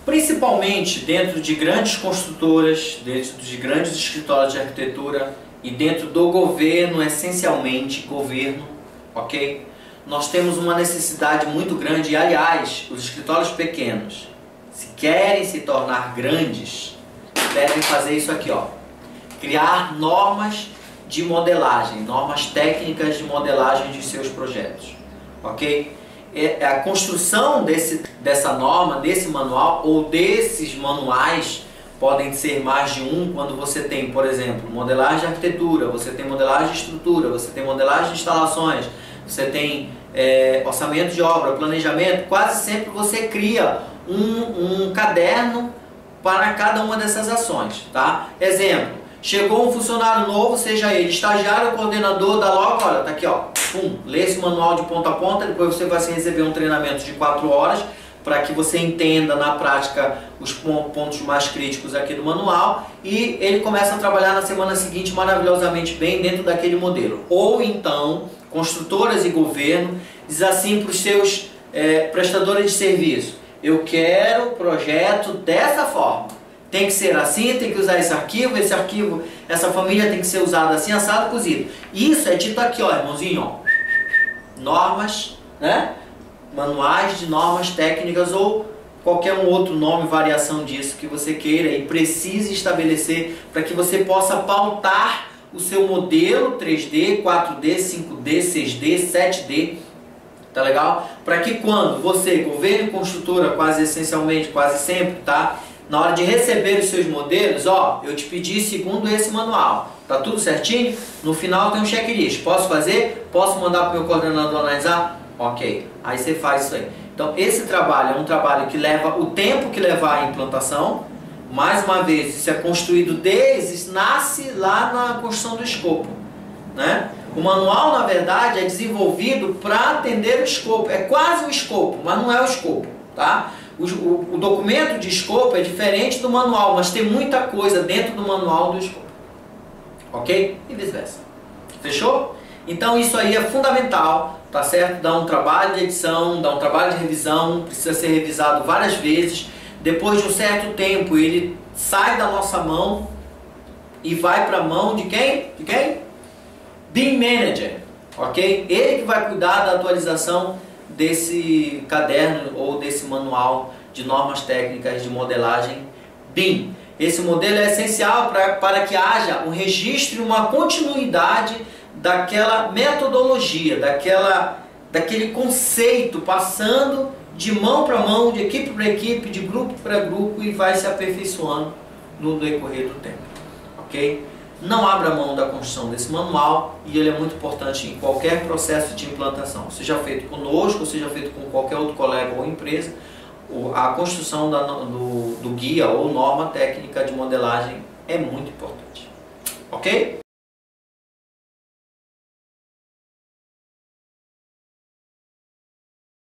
Principalmente dentro de grandes construtoras, dentro de grandes escritórios de arquitetura e dentro do governo, essencialmente governo, ok? Nós temos uma necessidade muito grande e, aliás, os escritórios pequenos, se querem se tornar grandes, devem fazer isso aqui, ó. Criar normas de modelagem, normas técnicas de modelagem de seus projetos, ok? A construção dessa norma, desse manual ou desses manuais, podem ser mais de um, quando você tem, por exemplo, modelagem de arquitetura, você tem modelagem de estrutura, você tem modelagem de instalações, você tem orçamento de obra, planejamento. Quase sempre você cria um caderno para cada uma dessas ações, tá? Exemplo, chegou um funcionário novo, seja ele estagiário ou coordenador, dá logo, olha, tá aqui, ó, pum, lê esse manual de ponta a ponta, depois você vai receber um treinamento de 4 horas, para que você entenda na prática os pontos mais críticos aqui do manual, e ele começa a trabalhar na semana seguinte maravilhosamente bem dentro daquele modelo. Ou então, construtoras e governo diz assim para os seus prestadores de serviço: eu quero o projeto dessa forma, tem que ser assim, tem que usar esse arquivo, essa família tem que ser usada assim, assado, cozido. Isso é dito aqui, ó, irmãozinho, ó, normas, né? Manuais de normas técnicas ou qualquer um outro nome, variação disso que você queira e precise estabelecer para que você possa pautar o seu modelo 3D, 4D, 5D, 6D, 7D, tá legal? Para que quando você, governo e construtora, quase essencialmente, quase sempre, tá? Na hora de receber os seus modelos, ó, eu te pedi segundo esse manual, tá tudo certinho? No final tem um checklist, posso fazer? Posso mandar para o meu coordenador analisar? Ok, aí você faz isso aí. Então esse trabalho é um trabalho que leva o tempo que levar a implantação. Mais uma vez, isso é construído nasce lá na construção do escopo, né? O manual, na verdade, é desenvolvido para atender o escopo. É quase o escopo, mas não é o escopo, tá? O documento de escopo é diferente do manual, mas tem muita coisa dentro do manual do escopo, ok? E vice-versa. Fechou? Então isso aí é fundamental, tá certo? Dá um trabalho de edição, dá um trabalho de revisão, precisa ser revisado várias vezes. Depois de um certo tempo ele sai da nossa mão e vai para a mão de quem? De quem? BIM Manager, ok? Ele que vai cuidar da atualização desse caderno ou desse manual de normas técnicas de modelagem BIM. Esse modelo é essencial para que haja um registro e uma continuidade daquela metodologia, daquele conceito, passando de mão para mão, de equipe para equipe, de grupo para grupo, e vai se aperfeiçoando no decorrer do tempo, ok? Não abra mão da construção desse manual, e ele é muito importante em qualquer processo de implantação, seja feito conosco, ou seja feito com qualquer outro colega ou empresa. A construção do guia ou norma técnica de modelagem é muito importante, ok?